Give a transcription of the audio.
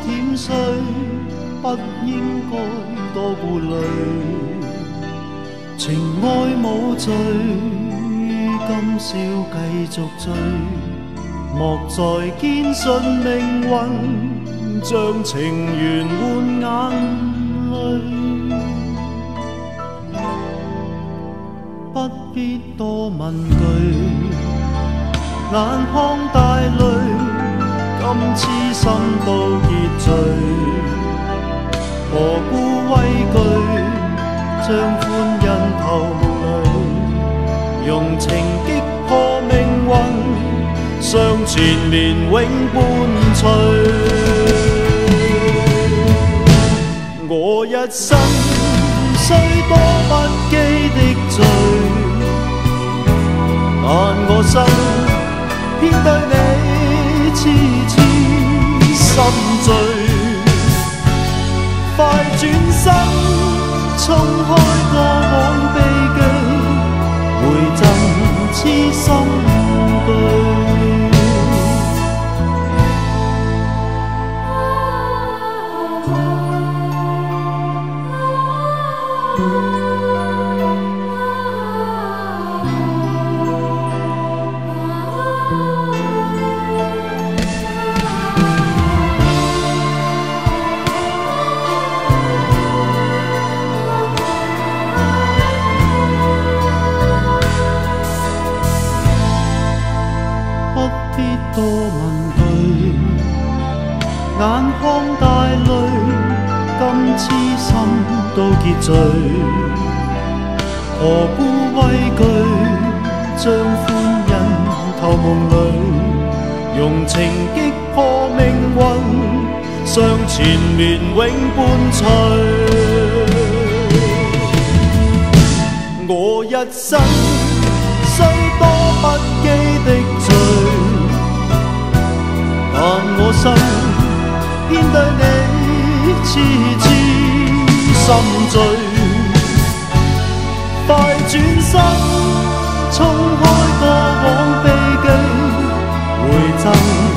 甜睡，不應該多顧慮。情愛無罪，今宵繼續醉，莫再堅信命運將情緣換眼淚。不必多問句，眼眶帶淚，今痴心都結聚，何故畏懼？將歡欣透淚，用情擊破命運，相纏連永伴隨。我一生雖多不羈的罪，但我心偏對你痴痴心醉。快轉身，衝開過往悲劇，回贈痴心句。多問句，眼眶帶淚，今痴心都結聚，何故畏懼？將歡欣透夢裏，用情擊破命運，相纏連永伴隨。我一生雖多不羈的罪，但我心偏對你痴痴心醉。快轉身，衝開過往悲劇，回贈